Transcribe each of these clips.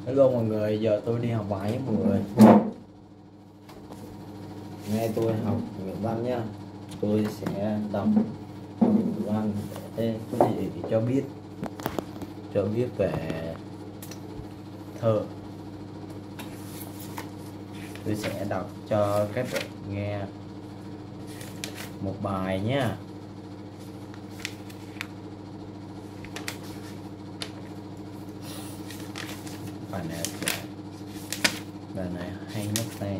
Hello mọi người, giờ tôi đi học bài với mọi người. Nghe tôi học ngữ văn nhá. Tôi sẽ đọc ngữ văn để có gì cho biết về thơ. Tôi sẽ đọc cho các bạn nghe một bài nhá. Bài này hay nhất nè.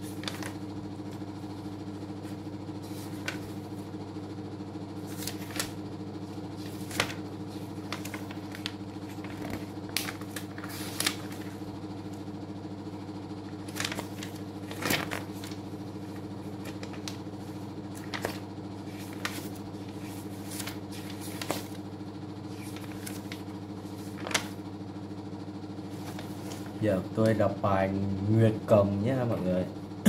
Giờ tôi đọc bài Nguyệt Cầm nhé mọi người.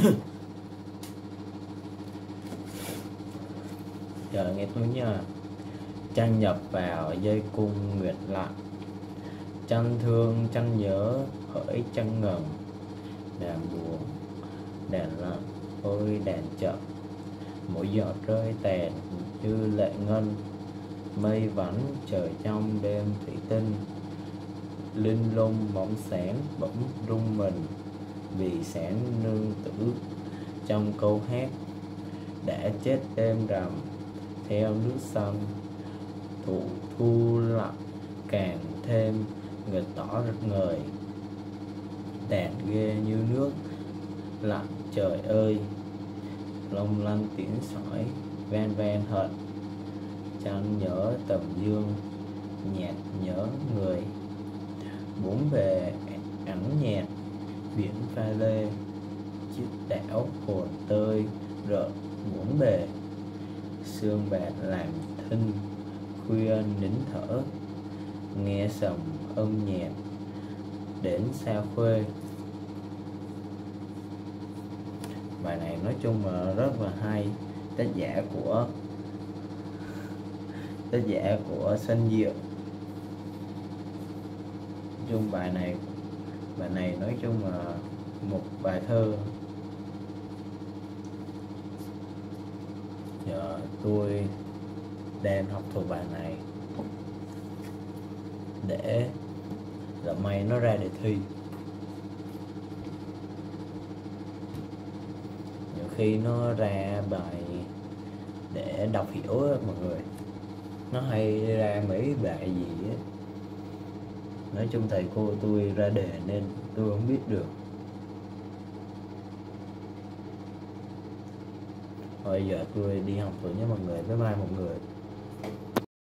Giờ nghe tôi nha. Trăng nhập vào dây cung nguyệt lặng, trăng thương trăng nhớ hỡi trăng ngầm. Đàn buồn đàn lặng ôi đàn chậm, mỗi giọt rơi tàn như lệ ngân. Mây vắng trời trong đêm thủy tinh, linh lung bóng sáng bỗng rung mình. Vì sáng nương tử trong câu hát, đã chết đêm rằm theo nước sông. Thụ thu lặng càng thêm người tỏ rực ngời, đàn ghê như nước lặng trời ơi. Long lanh tiếng sỏi ven ven hận, trăng nhớ tầm dương nhạt nhớ người. Bốn bề ẩn nhạt biển pha lê, chiếc đảo hồn tơi rợn bốn bề. Sương bạc làm thinh khuya nín thở, nghe sầm âm nhạc đến xa khuê. Bài này nói chung là rất là hay. Tác giả của Sơn Diệu. Chung bài này nói chung là một bài thơ. Giờ tôi đang học thuộc bài này để lỡ may nó ra đề thi. Nhiều khi nó ra bài để đọc hiểu á mọi người, nó hay ra mấy bài gì á. Nói chung thầy cô tôi ra đề nên tôi không biết được. Thôi giờ tôi đi học rồi nhé mọi người, bye bye mọi người.